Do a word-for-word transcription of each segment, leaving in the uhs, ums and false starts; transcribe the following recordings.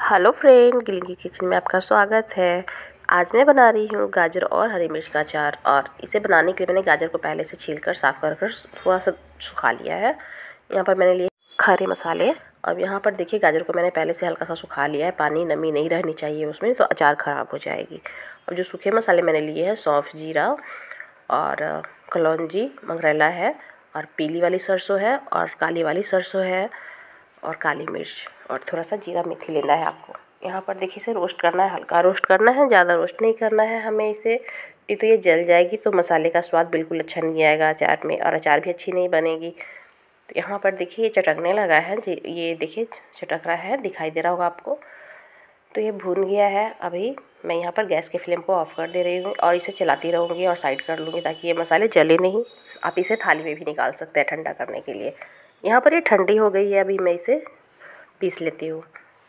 Hello friend, गिली kitchen में आपका स्वागत है। आज मैं बना रही हूँ गाजर और हरी मिर्च का अचार। और इसे बनाने के लिए मैंने गाजर को पहले से छीलकर साफ़ कर कर थोड़ा सा सुखा लिया है। यहाँ पर मैंने लिए खड़े मसाले। अब यहाँ पर देखिए, गाजर को मैंने पहले से हल्का सा सुखा लिया है। पानी नमी नहीं रहनी चाहिए उसमें, तो अचार ख़राब हो जाएगी। अब जो सूखे मसाले मैंने लिए हैं, सौंफ, जीरा और कलौंजी, मंगरेला है, और पीली वाली सरसों है, और काली वाली सरसों है, और काली मिर्च, और थोड़ा सा जीरा मेथी लेना है आपको। यहाँ पर देखिए, इसे रोस्ट करना है, हल्का रोस्ट करना है, ज़्यादा रोस्ट नहीं करना है हमें इसे, नहीं तो ये जल जाएगी तो मसाले का स्वाद बिल्कुल अच्छा नहीं आएगा अचार में, और अचार भी अच्छी नहीं बनेगी। तो यहाँ पर देखिए, ये चटकने लगा है, ये देखिए चटक रहा है, दिखाई दे रहा होगा आपको। तो ये भून गया है। अभी मैं यहाँ पर गैस के फ्लेम को ऑफ़ कर दे रही हूँ और इसे चलाती रहूँगी और साइड कर लूँगी ताकि ये मसाले जले नहीं। आप इसे थाली में भी निकाल सकते हैं ठंडा करने के लिए। यहाँ पर ये ठंडी हो गई है, अभी मैं इसे पीस लेती हूँ।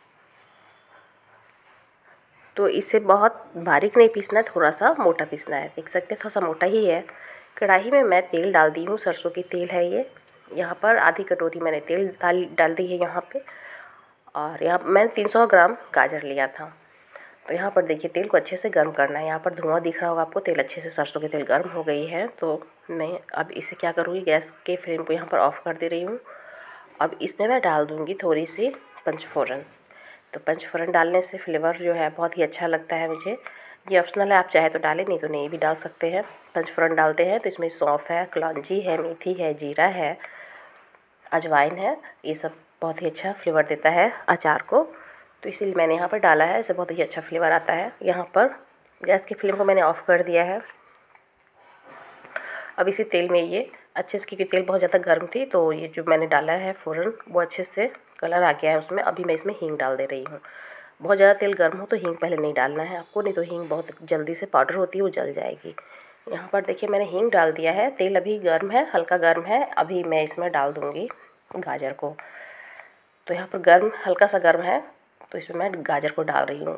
तो इसे बहुत बारीक नहीं पीसना है, थोड़ा सा मोटा पीसना है। देख सकते हैं, थोड़ा सा मोटा ही है। कढ़ाई में मैं तेल डाल दी हूँ, सरसों की तेल है ये। यहाँ पर आधी कटोरी मैंने तेल डाल डाल दी है यहाँ पे। और यहाँ मैंने तीन सौ ग्राम गाजर लिया था। तो यहाँ पर देखिए, तेल को अच्छे से गर्म करना है। यहाँ पर धुआं दिख रहा होगा आपको, तेल अच्छे से, सरसों की तेल गर्म हो गई है। तो मैं अब इसे क्या करूँगी, गैस के फ्लेम को यहाँ पर ऑफ़ कर दे रही हूँ। अब इसमें मैं डाल दूँगी थोड़ी सी पंचफोरन। तो पंचफोरन डालने से फ्लेवर जो है बहुत ही अच्छा लगता है मुझे। ये ऑप्शनल है, आप चाहे तो डालें, नहीं तो नहीं भी डाल सकते हैं। पंचफोरन डालते हैं तो इसमें सौंफ है, कलौंजी है, मेथी है, जीरा है, अजवाइन है। ये सब बहुत ही अच्छा फ्लेवर देता है अचार को, तो इसीलिए मैंने यहाँ पर डाला है। इससे बहुत ही अच्छा फ्लेवर आता है। यहाँ पर गैस की फ्लेम को मैंने ऑफ़ कर दिया है। अब इसी तेल में ये अच्छे से, क्योंकि तेल बहुत ज़्यादा गर्म थी, तो ये जो मैंने डाला है फ़ौरन वो अच्छे से कलर आ गया है उसमें। अभी मैं इसमें हींग डाल दे रही हूँ। बहुत ज़्यादा तेल गर्म हो तो हींग पहले नहीं डालना है आपको, नहीं तो हींग बहुत जल्दी से पाउडर होती है, वो जल जाएगी। यहाँ पर देखिए, मैंने हींग डाल दिया है। तेल अभी गर्म है, हल्का गर्म है। अभी मैं इसमें डाल दूँगी गाजर को। तो यहाँ पर गर्म, हल्का सा गर्म है, तो इसमें मैं गाजर को डाल रही हूँ,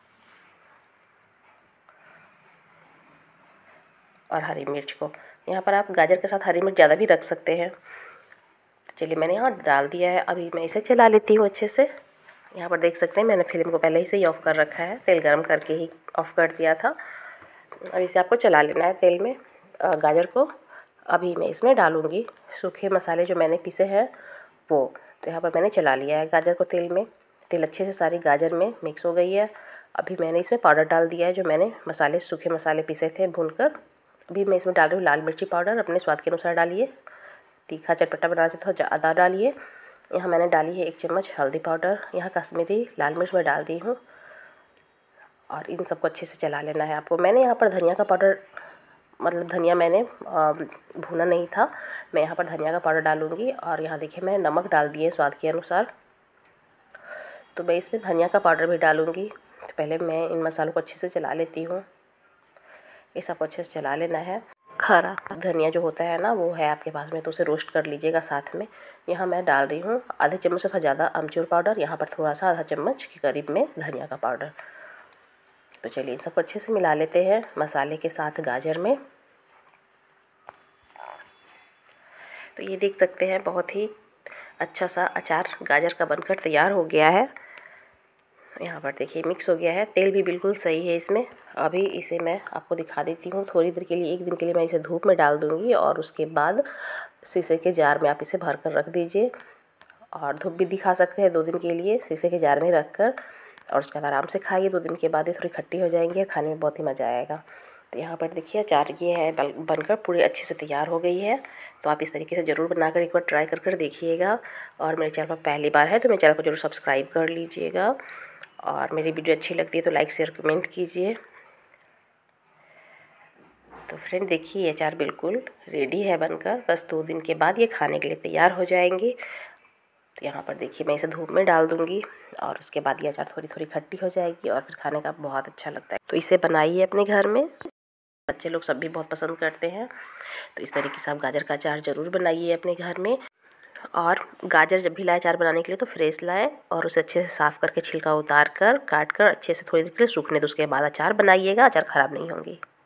और हरी मिर्च को। यहाँ पर आप गाजर के साथ हरी मिर्च ज़्यादा भी रख सकते हैं। चलिए, मैंने यहाँ डाल दिया है। अभी मैं इसे चला लेती हूँ अच्छे से। यहाँ पर देख सकते हैं, मैंने फ्लेम को पहले ही से ही ऑफ़ कर रखा है, तेल गर्म करके ही ऑफ़ कर दिया था। अब इसे आपको चला लेना है तेल में, गाजर को। अभी मैं इसमें डालूँगी सूखे मसाले जो मैंने पीसे हैं वो। तो यहाँ पर मैंने चला लिया है गाजर को तेल में। तेल अच्छे से सारी गाजर में मिक्स हो गई है। अभी मैंने इसमें पाउडर डाल दिया है, जो मैंने मसाले, सूखे मसाले पीसे थे भूनकर। अभी मैं इसमें डाल रही हूँ लाल मिर्ची पाउडर, अपने स्वाद के अनुसार डालिए। तीखा चटपटा बनाना चाहिए तो ज़्यादा डालिए। यहाँ मैंने डाली है एक चम्मच हल्दी पाउडर। यहाँ कश्मीरी लाल मिर्च मैं डाल रही हूँ, और इन सबको अच्छे से चला लेना है आपको। मैंने यहाँ पर धनिया का पाउडर, मतलब धनिया मैंने भुना नहीं था, मैं यहाँ पर धनिया का पाउडर डालूँगी। और यहाँ देखिए, मैंने नमक डाल दिए स्वाद के अनुसार। तो मैं इसमें धनिया का पाउडर भी डालूँगी। तो पहले मैं इन मसालों को अच्छे से चला लेती हूँ। ये सबको अच्छे से चला लेना है। खरा धनिया जो होता है ना, वो है आपके पास में तो उसे रोस्ट कर लीजिएगा साथ में। यहाँ मैं डाल रही हूँ आधे चम्मच से थोड़ा ज़्यादा अमचूर पाउडर, यहाँ पर थोड़ा सा आधा चम्मच के करीब में धनिया का पाउडर। तो चलिए, इन सबको अच्छे से मिला लेते हैं मसाले के साथ गाजर में। तो ये देख सकते हैं, बहुत ही अच्छा सा अचार गाजर का बनकर तैयार हो गया है। यहाँ पर देखिए, मिक्स हो गया है, तेल भी बिल्कुल सही है इसमें। अभी इसे मैं आपको दिखा देती हूँ। थोड़ी देर के लिए, एक दिन के लिए मैं इसे धूप में डाल दूँगी, और उसके बाद शीशे के जार में आप इसे भर कर रख दीजिए। और धूप भी दिखा सकते हैं दो दिन के लिए शीशे के जार में रख कर, और उसके बाद आराम से खाइए। दो दिन के बाद ये थोड़ी खट्टी हो जाएंगी और खाने में बहुत ही मज़ा आएगा। तो यहाँ पर देखिए, अचार ये है बनकर पूरी अच्छे से तैयार हो गई है। तो आप इस तरीके से ज़रूर बनाकर एक बार ट्राई कर कर देखिएगा। और मेरे चैनल पर पहली बार है तो मेरे चैनल को ज़रूर सब्सक्राइब कर लीजिएगा। और मेरी वीडियो अच्छी लगती है तो लाइक शेयर कमेंट कीजिए। तो फ्रेंड देखिए, ये अचार बिल्कुल रेडी है बनकर। बस दो दिन के बाद ये खाने के लिए तैयार हो जाएंगी। तो यहाँ पर देखिए, मैं इसे धूप में डाल दूँगी, और उसके बाद ये अचार थोड़ी थोड़ी खट्टी हो जाएगी, और फिर खाने का बहुत अच्छा लगता है। तो इसे बनाइए अपने घर में, बच्चे लोग सब भी बहुत पसंद करते हैं। तो इस तरीके से आप गाजर का अचार ज़रूर बनाइए अपने घर में। और गाजर जब भी लाए अचार बनाने के लिए तो फ्रेश लाए, और उसे अच्छे से साफ़ करके छिलका उतार कर, काट कर अच्छे से थोड़ी देर के लिए सूखने दो। उसके बाद अचार बनाइएगा, अचार ख़राब नहीं होंगी।